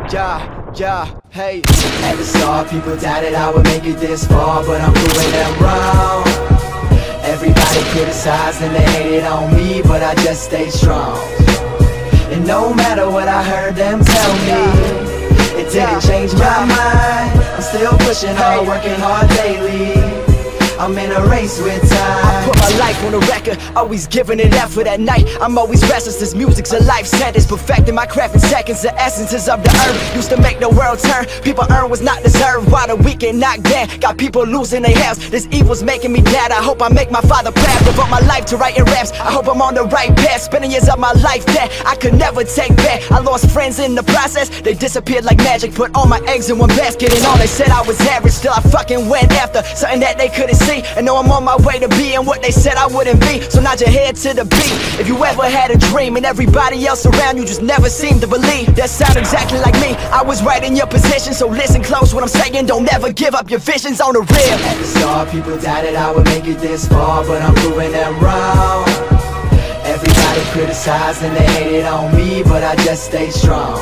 Yeah, hey. At the start, people doubted I would make it this far, but I'm proving them wrong. Everybody criticized and they hated on me, but I just stayed strong. And no matter what I heard them tell me, it didn't change my mind. I'm still pushing hard, working hard daily. I'm in a race with time. I put my life on the record, always giving it effort at night. I'm always restless, this music's a life sentence. Perfecting my craft in seconds, the essences of the earth used to make the world turn. People earn was not deserved, while the weak get knocked down. Got people losing their health, this evil's making me glad. I hope I make my father proud. Devote my life to writing raps, I hope I'm on the right path. Spending years of my life that I could never take back. I lost friends in the process, they disappeared like magic. Put all my eggs in one basket and all they said I was average. Still I fucking went after something that they couldn't see. And know I'm on my way to being what they said I wouldn't be. So nod your head to the beat if you ever had a dream, and everybody else around you just never seemed to believe. That sound exactly like me, I was right in your position. So listen close what I'm saying, don't ever give up your visions on the real. At the start, people doubted I would make it this far, but I'm proving them wrong. Everybody criticized and they hated on me, but I just stayed strong.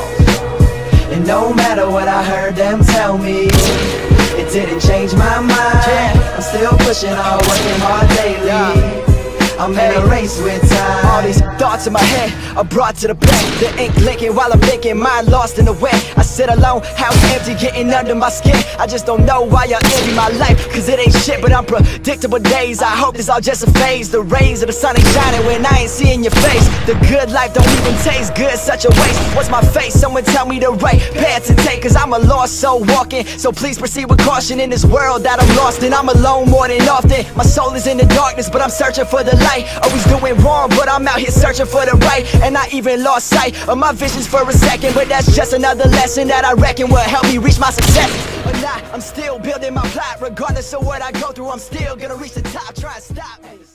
And no matter what I heard them tell me, it didn't change my mind. I'm still pushing hard, working hard daily. I'm in a race with time. All these thoughts in my head are brought to the back. The ink blinking while I'm thinking, mind lost in the wet. I sit alone, house empty, getting under my skin. I just don't know why y'all envy my life, cause it ain't shit but unpredictable days. I hope this all just a phase. The rays of the sun ain't shining when I ain't seeing your face. The good life don't even taste good, such a waste. What's my face? Someone tell me the right path to take, cause I'm a lost soul walking. So please proceed with caution in this world that I'm lost in. I'm alone more than often. My soul is in the darkness, but I'm searching for the light. Always doing wrong, but I'm out here searching for the right. And I even lost sight of my visions for a second, but that's just another lesson that I reckon will help me reach my success. But nah, I'm still building my plot. Regardless of what I go through, I'm still gonna reach the top. Try and stop.